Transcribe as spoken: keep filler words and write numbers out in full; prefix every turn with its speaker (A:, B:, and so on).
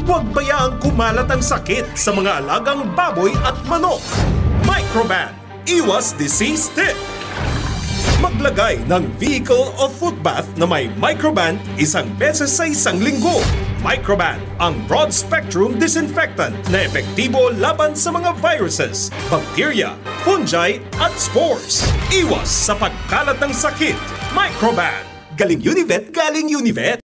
A: Huwag bayaang kumalat ang sakit sa mga alagang baboy at manok. Microban, iwas disease tip. Maglagay ng vehicle o foot bath na may Microban isang beses sa isang linggo. Microban, ang broad-spectrum disinfectant na epektibo laban sa mga viruses, bacteria, fungi at spores. Iwas sa pagkalat ng sakit. Microban. Galing Univet, galing Univet.